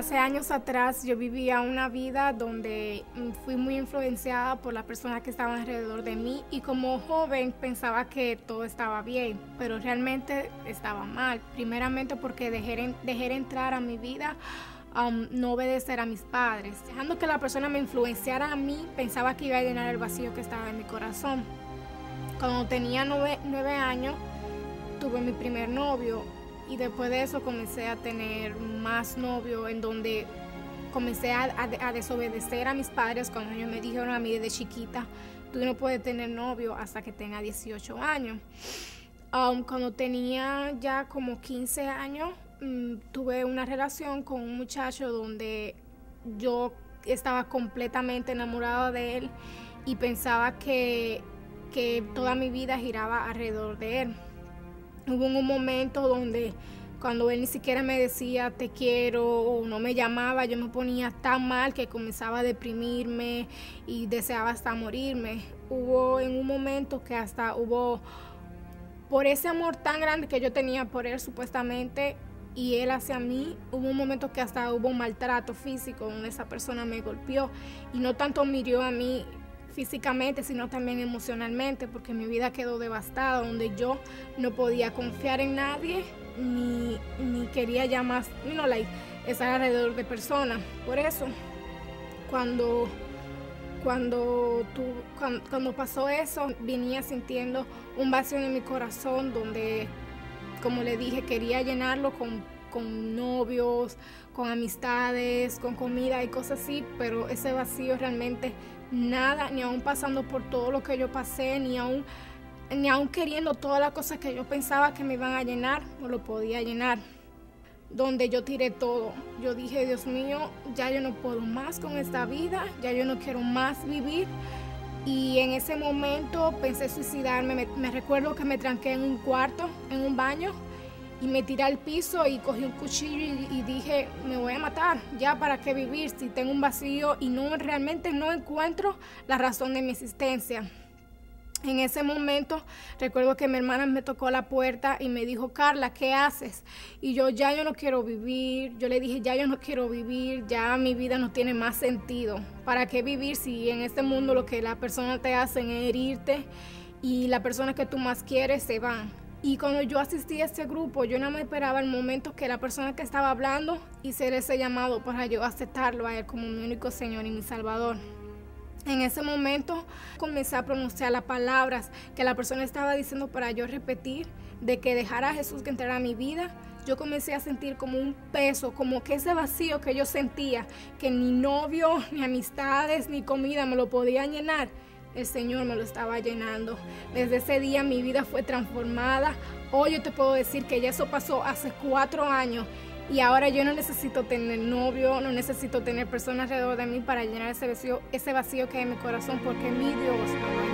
Hace años atrás yo vivía una vida donde fui muy influenciada por las personas que estaban alrededor de mí y como joven pensaba que todo estaba bien, pero realmente estaba mal. Primeramente porque dejé entrar a mi vida no obedecer a mis padres. Dejando que la persona me influenciara a mí, pensaba que iba a llenar el vacío que estaba en mi corazón. Cuando tenía 9 años tuve mi primer novio. Y después de eso comencé a tener más novios en donde comencé a desobedecer a mis padres cuando ellos me dijeron a mí desde chiquita, tú no puedes tener novio hasta que tenga 18 años. Cuando tenía ya como 15 años, tuve una relación con un muchacho donde yo estaba completamente enamorada de él y pensaba que toda mi vida giraba alrededor de él. Hubo un momento donde cuando él ni siquiera me decía te quiero o no me llamaba, yo me ponía tan mal que comenzaba a deprimirme y deseaba hasta morirme. Hubo en un momento que hasta hubo, por ese amor tan grande que yo tenía por él supuestamente y él hacia mí, hubo un momento que hasta hubo un maltrato físico donde esa persona me golpeó y no tanto me hirió a mí físicamente, sino también emocionalmente, porque mi vida quedó devastada, donde yo no podía confiar en nadie, ni quería ya más, estar alrededor de personas. Por eso, cuando pasó eso, venía sintiendo un vacío en mi corazón, donde, como le dije, quería llenarlo con novios, con amistades, con comida y cosas así, pero ese vacío realmente nada, ni aún pasando por todo lo que yo pasé, ni aún queriendo todas las cosas que yo pensaba que me iban a llenar, no lo podía llenar. Donde yo tiré todo. Yo dije, Dios mío, ya yo no puedo más con esta vida, ya yo no quiero más vivir. Y en ese momento pensé suicidarme. Me recuerdo que me tranqué en un cuarto, en un baño, y me tiré al piso y cogí un cuchillo y dije, me voy a matar, ya para qué vivir si tengo un vacío y realmente no encuentro la razón de mi existencia. En ese momento recuerdo que mi hermana me tocó la puerta y me dijo, Carla, ¿qué haces? Y yo no quiero vivir. Yo le dije, ya yo no quiero vivir, ya mi vida no tiene más sentido. ¿Para qué vivir si en este mundo lo que las personas te hacen es herirte y las personas que tú más quieres se van? Y cuando yo asistí a este grupo, yo no me esperaba el momento que la persona que estaba hablando hiciera ese llamado para yo aceptarlo a él como mi único Señor y mi Salvador. En ese momento comencé a pronunciar las palabras que la persona estaba diciendo para yo repetir, de que dejara a Jesús que entrara a mi vida. Yo comencé a sentir como un peso, como que ese vacío que yo sentía, que ni novio, ni amistades, ni comida me lo podían llenar. El Señor me lo estaba llenando. Desde ese día mi vida fue transformada. Hoy yo te puedo decir que ya eso pasó hace 4 años y ahora yo no necesito tener novio, no necesito tener personas alrededor de mí para llenar ese vacío que hay en mi corazón, porque mi Dios me